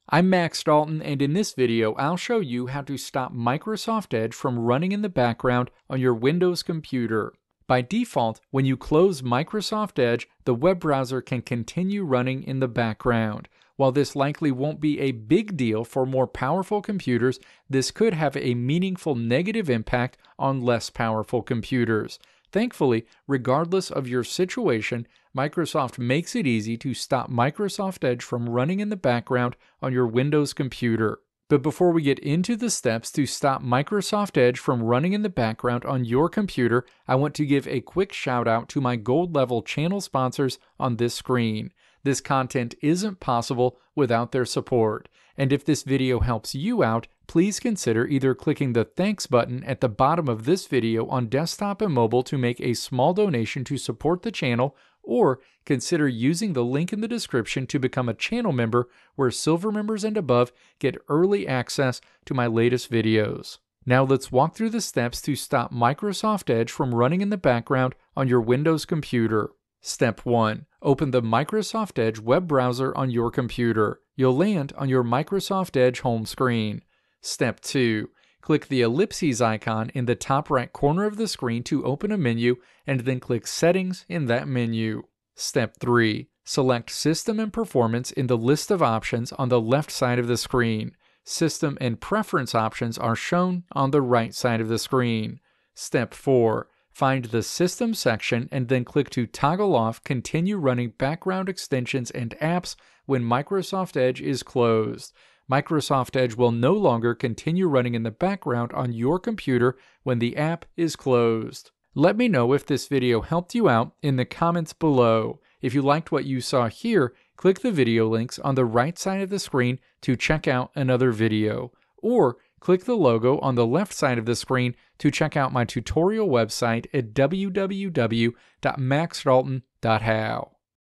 I'm Max Dalton, and in this video I'll show you how to stop Microsoft Edge from running in the background on your Windows computer. By default, when you close Microsoft Edge, the web browser can continue running in the background. While this likely won't be a big deal for more powerful computers, this could have a meaningful negative impact on less powerful computers. Thankfully, regardless of your situation, Microsoft makes it easy to stop Microsoft Edge from running in the background on your Windows computer. But before we get into the steps to stop Microsoft Edge from running in the background on your computer, I want to give a quick shout out to my gold level channel sponsors on this screen. This content isn't possible without their support. And if this video helps you out, please consider either clicking the thanks button at the bottom of this video on desktop and mobile to make a small donation to support the channel, or consider using the link in the description to become a channel member where silver members and above get early access to my latest videos. Now let's walk through the steps to stop Microsoft Edge from running in the background on your Windows computer. Step 1. Open the Microsoft Edge web browser on your computer. You'll land on your Microsoft Edge home screen. Step 2. Click the ellipses icon in the top right corner of the screen to open a menu, and then click Settings in that menu. Step 3. Select System and Performance in the list of options on the left side of the screen. System and Preference options are shown on the right side of the screen. Step 4. Find the System section and then click to toggle off Continue running background extensions and apps when Microsoft Edge is closed. Microsoft Edge will no longer continue running in the background on your computer when the app is closed. Let me know if this video helped you out in the comments below. If you liked what you saw here, click the video links on the right side of the screen to check out another video, or click the logo on the left side of the screen to check out my tutorial website at www.maxdalton.how.